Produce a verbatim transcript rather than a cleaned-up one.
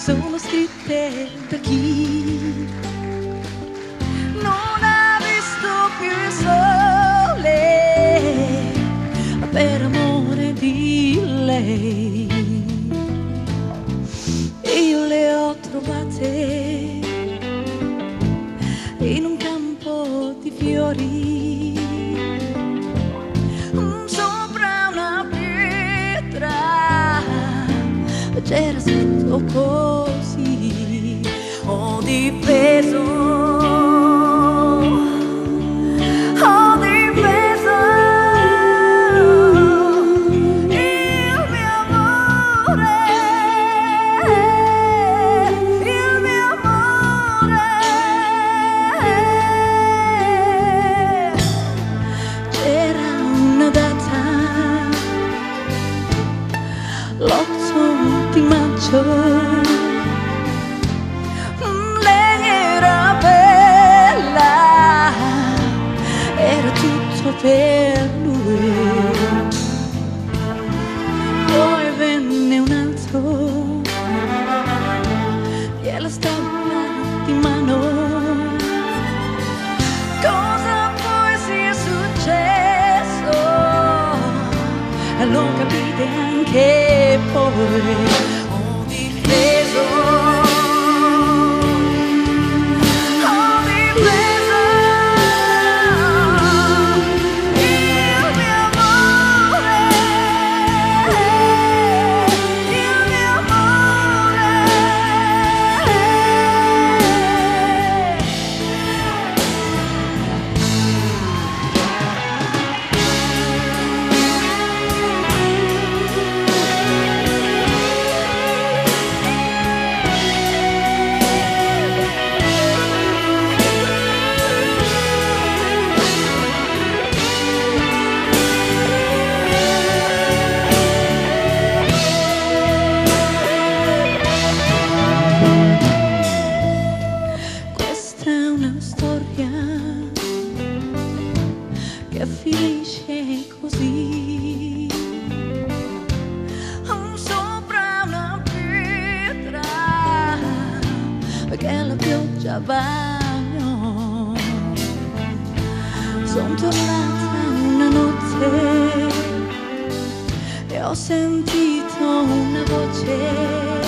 sono scritte da chi non ha visto più il sole per amore di lei. Io le ho trovate in un campo di fiori, sopra una pietra c'era scritto così: ho difeso, ho difeso il mio amore, il mio amore. C'era una data, l'otto di maggio, lei era bella, era tutto per lui. Poi venne un altro, gliela stava di mano. Cosa poi sia successo lo capite anche voi. Ho difeso, ho difeso il mio amore, il mio amore. Questa è una storia che finisce così, sopra una pietra che la pioggia bagnò. Son tornata una notte e ho sentito una voce